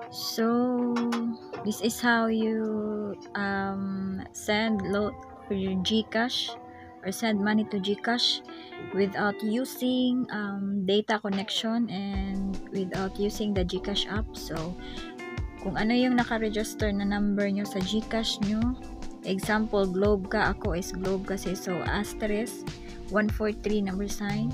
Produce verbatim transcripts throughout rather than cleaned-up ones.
So this is how you um, send load for your GCash or send money to GCash without using um, data connection and without using the GCash app. So kung ano yung naka-register na number nyo sa GCash nyo, example Globe ka, ako is Globe kasi, so asterisk one four three number sign.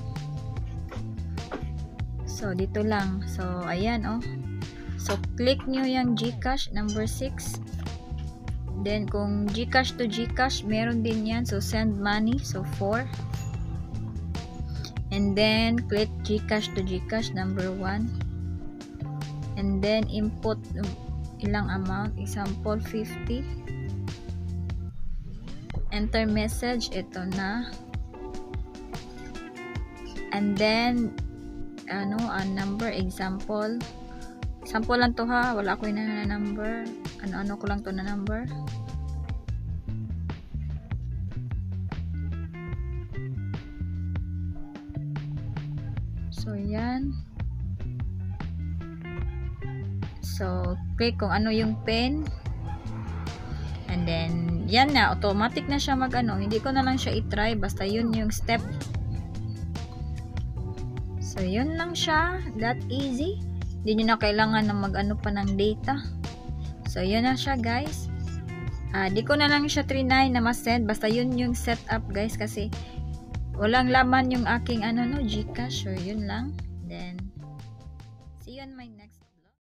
So dito lang, so ayan oh. So, click nyo yung GCash, number six. Then, kung GCash to GCash, meron din yan. So, send money. So, four. And then, click GCash to GCash, number one. And then, input ilang amount. Example, fifty. Enter message. Ito na. And then, ano, a number. Example, Sample lang to ha, wala ko na na number. Ano-ano ko lang to na number. So, yan. So, click kung ano yung pin. And then, yan na. Automatic na siya mag-ano. Hindi ko na lang siya i-try. Basta yun yung step. So, yun lang siya. That easy. Hindi nyo na kailangan na mag-ano pa ng data. So, yun na siya guys. Uh, di ko na lang siya trinay na mas-send. Basta yun yung setup guys. Kasi walang laman yung aking ano no, GCash. So, yun lang. Then, see you on my next